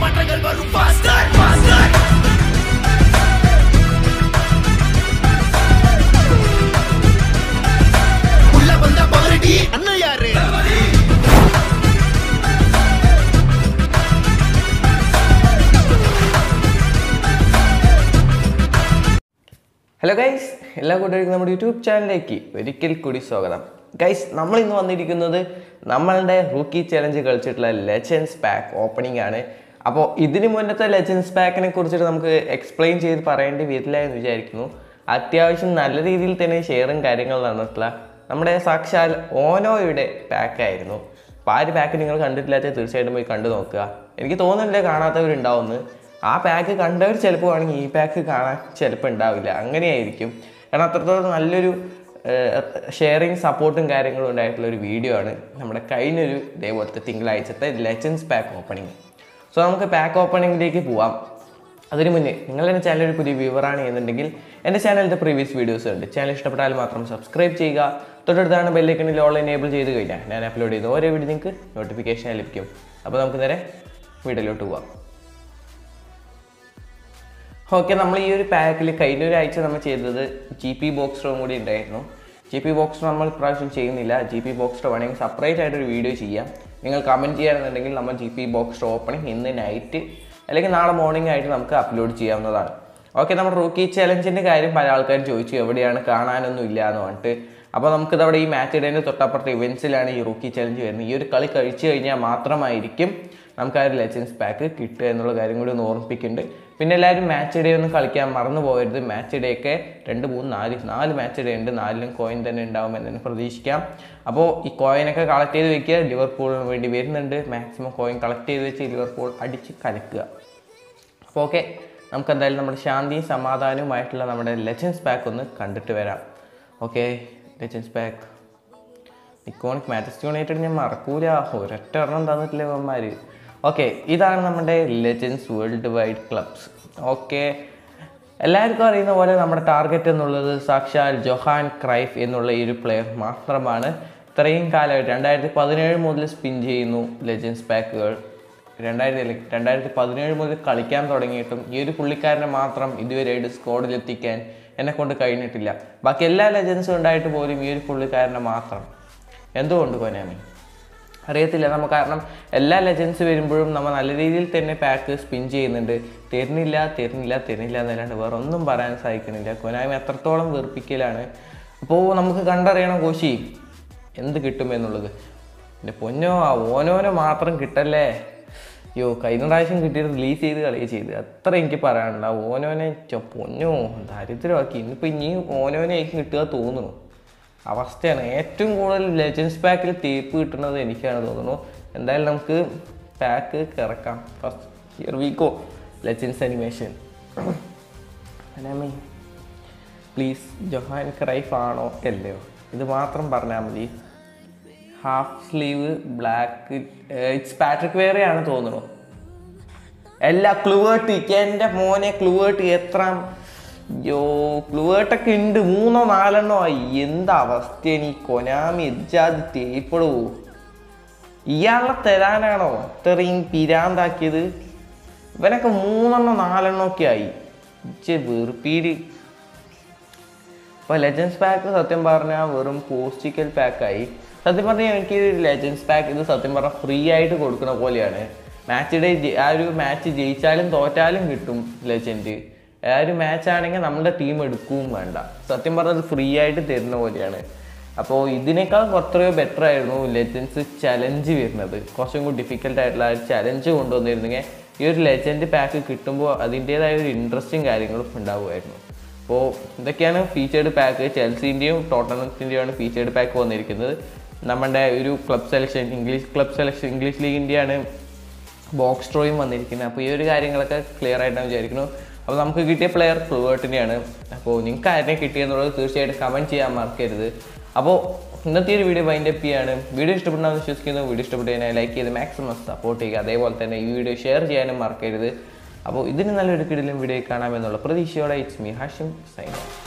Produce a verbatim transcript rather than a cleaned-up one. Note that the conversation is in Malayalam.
മാറ്റങ്ങൾ വരും faster faster ഉള്ള ബന്ദ പകരടി അന്ന യാരേ ഹലോ ഗൈസ്, എല്ലാ കൂട്ടുകാർക്കും നമ്മുടെ യൂട്യൂബ് ചാനലിലേക്ക് ഒരിക്കൽ കൂടി സ്വാഗതം. ഗൈസ്, നമ്മൾ ഇന്ന് വന്നിരിക്കുന്നത് നമ്മളുടെ റൂക്കി ചലഞ്ച് കളിച്ചിട്ടുള്ള ലെജൻഡ്സ് പാക്ക് ഓപ്പണിംഗ് ആണ്. അപ്പോൾ ഇതിന് മുന്നത്തെ ലെജൻഡ്സ് പാക്കിനെ കുറിച്ചിട്ട് നമുക്ക് എക്സ്പ്ലെയിൻ ചെയ്ത് പറയേണ്ടി വരില്ല എന്ന് വിചാരിക്കുന്നു. അത്യാവശ്യം നല്ല രീതിയിൽ തന്നെ ഷെയറും കാര്യങ്ങളും നടന്നിട്ടുള്ള നമ്മുടെ സാക്ഷാൽ ഓനോയുടെ പാക്കായിരുന്നു. അപ്പോൾ ആ ഒരു പാക്ക് നിങ്ങൾ കണ്ടിട്ടില്ലാത്ത തീർച്ചയായിട്ടും പോയി കണ്ടു നോക്കുക. എനിക്ക് തോന്നുന്നില്ല കാണാത്തവരുണ്ടാവുമെന്ന്. ആ പാക്ക് കണ്ടവർ ചിലപ്പോൾ ആണെങ്കിൽ ഈ പാക്ക് കാണാൻ ചിലപ്പോൾ ഉണ്ടാവില്ല, അങ്ങനെയായിരിക്കും. കാരണം അത്രത്തോളം നല്ലൊരു ഷെയറിങ് സപ്പോർട്ടും കാര്യങ്ങളും ഉണ്ടായിട്ടുള്ള ഒരു വീഡിയോ ആണ് നമ്മുടെ കഴിഞ്ഞൊരു ഇതേപോലത്തെ തിങ്കളാഴ്ചത്തെ ലെജൻഡ്സ് പാക്ക് ഓപ്പണിങ്. സോ നമുക്ക് പാക്ക് ഓപ്പണിങ്ങിലേക്ക് പോവാം. അതിന് മുന്നേ നിങ്ങൾ എൻ്റെ ചാനൽ ഒരു പുതിയ വ്യൂവറാണ് എന്നുണ്ടെങ്കിൽ എൻ്റെ ചാനലിൻ്റെ പ്രീവിയസ് വീഡിയോസ് ഉണ്ട്. ചാനൽ ഇഷ്ടപ്പെട്ടാൽ മാത്രം സബ്സ്ക്രൈബ് ചെയ്യുക. തൊട്ടടുത്താണ് ബെല്ലൈക്കണിൽ ഓൾ എനേബിൾ ചെയ്ത് കഴിഞ്ഞാൽ ഞാൻ അപ്ലോഡ് ചെയ്ത ഓരോ വീഡിയോ നിങ്ങൾക്ക് നോട്ടിഫിക്കേഷൻ ലഭിക്കും. അപ്പോൾ നമുക്ക് നേരെ വീഡിയോയിലോട്ട് പോവാം. ഓക്കെ, നമ്മൾ ഈ ഒരു പാക്കിൽ കഴിഞ്ഞ ഒരാഴ്ച നമ്മൾ ചെയ്തത് ജി പി ബോക്സ്റ്ററും കൂടി ഉണ്ടായിരുന്നു. ജി പി ബോക്സ്റ്റർ നമ്മൾ ഇപ്രാവശ്യം ചെയ്യുന്നില്ല. ജി പി ബോക്സ്റ്റർ വേണമെങ്കിൽ സെപ്പറേറ്റ് ആയിട്ടൊരു വീഡിയോ ചെയ്യാം. നിങ്ങൾ കമൻറ്റ് ചെയ്യുകയാണെന്നുണ്ടെങ്കിൽ നമ്മൾ ജി പി ബോക്സ്റ്റർ ഓപ്പണിങ് ഇന്ന് നൈറ്റ് അല്ലെങ്കിൽ നാളെ മോർണിംഗ് ആയിട്ട് നമുക്ക് അപ്ലോഡ് ചെയ്യാവുന്നതാണ്. ഓക്കെ, നമ്മുടെ റൂക്കി ചലഞ്ചിൻ്റെ കാര്യം പല ആൾക്കാരും ചോദിച്ചു, എവിടെയാണ് കാണാനൊന്നും ഇല്ല എന്ന് പറഞ്ഞിട്ട്. അപ്പോൾ നമുക്കിതവിടെ ഈ മാച്ച് ഡേൻ്റെ തൊട്ടപ്പുറത്തെ ഇവൻസിലാണ് ഈ റൂക്കി ചലഞ്ച് വരുന്നത്. ഈ ഒരു കളി കഴിച്ചു കഴിഞ്ഞാൽ മാത്രമായിരിക്കും നമുക്ക് ആ ഒരു ലെജൻഡ്സ് പാക്ക് കിട്ടുക എന്നുള്ള കാര്യം കൂടി ഒന്ന് ഓർമ്മിപ്പിക്കുന്നുണ്ട്. പിന്നെ എല്ലാവരും മാച്ച് ഡേ ഒന്നും കളിക്കാൻ മറന്നു പോകരുത്. മാച്ച് ഡേ ഒക്കെ രണ്ട് മൂന്ന് നാല് നാല് മാച്ച് ഡേ ഉണ്ട്. നാലിലും കോയിൻ തന്നെ ഉണ്ടാവുമെന്ന് തന്നെ പ്രതീക്ഷിക്കാം. അപ്പോൾ ഈ കോയിനൊക്കെ കളക്ട് ചെയ്ത് വെക്കുക. ലിവർപൂളിന് വേണ്ടി വരുന്നുണ്ട്. മാക്സിമം കോയിൻ കളക്ട് ചെയ്ത് വെച്ച് ലിവർപൂൾ അടിച്ച് കലക്കുക. അപ്പോൾ ഓക്കെ, നമുക്ക് എന്തായാലും നമ്മുടെ ശാന്തിയും സമാധാനവുമായിട്ടുള്ള നമ്മുടെ ലെജൻഡ്സ് പാക്ക് ഒന്ന് കണ്ടിട്ട് വരാം. Okay, legends pack iconic Manchester United ഞാൻ മറക്കൂല. ഒരൊറ്റ ഒരെണ്ണം തന്നിട്ടില്ല ഇവന്മാർ. ഓക്കെ, ഇതാണ് നമ്മുടെ legends world wide clubs. Okay, എല്ലാവർക്കും അറിയുന്ന പോലെ നമ്മുടെ ടാർഗറ്റ് എന്നുള്ളത് സാക്ഷാൽ ജൊഹാൻ ക്രൈഫ് എന്നുള്ള ഈ ഒരു പ്ലെയർ മാത്രമാണ്. ഇത്രയും കാലമായിട്ട് രണ്ടായിരത്തി പതിനേഴ് മുതൽ സ്പിൻ ചെയ്യുന്നു ലെജൻഡ്സ് പാക്കുകൾ. രണ്ടായിരത്തി രണ്ടായിരത്തി പതിനേഴ് മുതൽ കളിക്കാൻ തുടങ്ങിയിട്ടും ഈ ഒരു പുള്ളിക്കാരനെ മാത്രം ഇതുവരെയായിട്ട് സ്ക്വാഡിലെത്തിക്കാൻ എന്നെ കൊണ്ട് കഴിഞ്ഞിട്ടില്ല. ബാക്കി എല്ലാ ലെജൻഡ്സും ഉണ്ടായിട്ട് പോലും ഈ ഒരു പുള്ളിക്കാരനെ മാത്രം എന്തുകൊണ്ട് കൊനാമി അറിയത്തില്ല. നമുക്ക് കാരണം എല്ലാ ലെജൻഡ്സ് വരുമ്പോഴും നമ്മൾ നല്ല രീതിയിൽ തന്നെ പാക്ക് സ്പിൻ ചെയ്യുന്നുണ്ട്. തരുന്നില്ല തരുന്നില്ല തരുന്നില്ല എന്നല്ലാണ്ട് വേറെ ഒന്നും പറയാൻ സാധിക്കുന്നില്ല. കൊനാമി അത്രത്തോളം വെറുപ്പിക്കലാണ്. അപ്പോൾ നമുക്ക് കണ്ടറിയണം കോശി എന്ത് കിട്ടുമെന്നുള്ളത്. എൻ്റെ പൊന്നോ, ആ ഓനോനെ മാത്രം കിട്ടല്ലേ. അയ്യോ, കഴിഞ്ഞ പ്രാവശ്യം കിട്ടിയത് റിലീസ് ചെയ്ത് കളിയെ ചെയ്ത് അത്ര എനിക്ക് പറയാനുണ്ട്. ആ ഓനോനെ പൊന്നോ ദരിദ്രമാക്കി. ഇന്നിപ്പോൾ ഇനി ഓനോനെ ആയിരിക്കും കിട്ടുക തോന്നുന്നു. അവസ്ഥയാണ്. ഏറ്റവും കൂടുതൽ ലെജൻഡ്സ് പാക്കിൽ തീപ്പ് കിട്ടുന്നത് എനിക്കാണ് തോന്നുന്നു. എന്തായാലും നമുക്ക് പാക്ക് കിറക്കാം. First here we go. Legends animation please. Johan Cruyff ആണോ അല്ലയോ ഇത് മാത്രം പറഞ്ഞാൽ മതി. Half sleeve black it's Patrick വേറെയാണ് തോന്നുന്നു. എല്ലാ ക്ലുവേർട്ട് എൻ്റെ മോനെ ക്ലുവേർട്ട് എത്ര യോ ക്ലുവേർട്ടൊക്കെ ഉണ്ട്. മൂന്നോ നാലെണ്ണോ ആയി. എന്താ അവസ്ഥയാണ് ഈ കൊനാമി എജാത് തേപ്പടോ. ഇയാളെ തരാനാണോ ഇത്രയും പിരാന്താക്കിയത്? ഇവനൊക്കെ മൂന്നെണ്ണോ നാലെണ്ണോ ഒക്കെ ആയി. വെറുപ്പീര്. ഇപ്പോൾ ലെജൻഡ്സ് പാക്ക് സത്യം പറഞ്ഞാൽ വെറും പോസ്റ്റിക്കൽ പാക്കായി. സത്യം പറഞ്ഞാൽ എനിക്ക് ലെജൻഡ്സ് പാക്ക് ഇത് സത്യം പറഞ്ഞാൽ ഫ്രീ ആയിട്ട് കൊടുക്കുന്ന പോലെയാണ്. മാച്ച് ഡേ ആ ഒരു മാച്ച് ജയിച്ചാലും തോറ്റാലും കിട്ടും ലെജൻഡ്. ആ ഒരു മാച്ച് ആണെങ്കിൽ നമ്മുടെ ടീം എടുക്കുകയും വേണ്ട. സത്യം പറഞ്ഞത് ഫ്രീ ആയിട്ട് തരുന്ന പോലെയാണ്. അപ്പോൾ ഇതിനേക്കാൾ കുറച്ചോ ബെറ്റർ ആയിരുന്നു ലെജൻഡ്സ് ചലഞ്ച് വരുന്നത്. കുറച്ചും കൂടി ഡിഫിക്കൽട്ട് ആയിട്ടുള്ള ഒരു ചലഞ്ച് കൊണ്ടുവന്നിരുന്നെങ്കിൽ ഈ ഒരു ലെജൻഡ് പാക്ക് കിട്ടുമ്പോൾ അതിൻ്റേതായ ഒരു ഇൻട്രസ്റ്റിങ് കാര്യങ്ങളും ഉണ്ടാവുമായിരുന്നു. അപ്പോൾ ഇതൊക്കെയാണ് ഫീച്ചേർഡ് പാക്ക്. ചെൽസിൻ്റെയും ടോട്ടനത്തിൻ്റെയാണ് ഫീച്ചേർഡ് പാക്ക് വന്നിരിക്കുന്നത്. നമ്മുടെ ഒരു club selection English club selection English ലീഗിൻ്റെയാണ് ബോക്സ് ഡ്രോയും വന്നിരിക്കുന്നത്. അപ്പോൾ ഈ ഒരു കാര്യങ്ങളൊക്കെ ക്ലിയർ ആയിട്ടാണ് വിചാരിക്കുന്നു. അപ്പോൾ നമുക്ക് കിട്ടിയ പ്ലെയർ ക്ലുവേർട്ടിനെയാണ്. അപ്പോൾ നിങ്ങൾക്ക് ആരെ കിട്ടിയെന്നുള്ളത് തീർച്ചയായിട്ടും കമൻറ്റ് ചെയ്യാൻ മറക്കരുത്. അപ്പോൾ ഇന്നത്തെ ഒരു വീഡിയോ വൈൻഡ് അപ്പ് ചെയ്യാണ്. വീഡിയോ ഇഷ്ടപ്പെടാമെന്ന് വിശ്വസിക്കുന്നു. വീഡിയോ ഇഷ്ടപ്പെട്ട് കഴിഞ്ഞാൽ ലൈക്ക് ചെയ്ത് മാക്സിമം സപ്പോർട്ട് ചെയ്യുക. അതേപോലെ തന്നെ ഈ വീഡിയോ ഷെയർ ചെയ്യാനും മറക്കരുത്. അപ്പോൾ ഇതിന് നല്ലൊരു കിടിലും വീഡിയോ കാണാമെന്നുള്ള പ്രതീക്ഷയോടെ it's me Hashim sign of.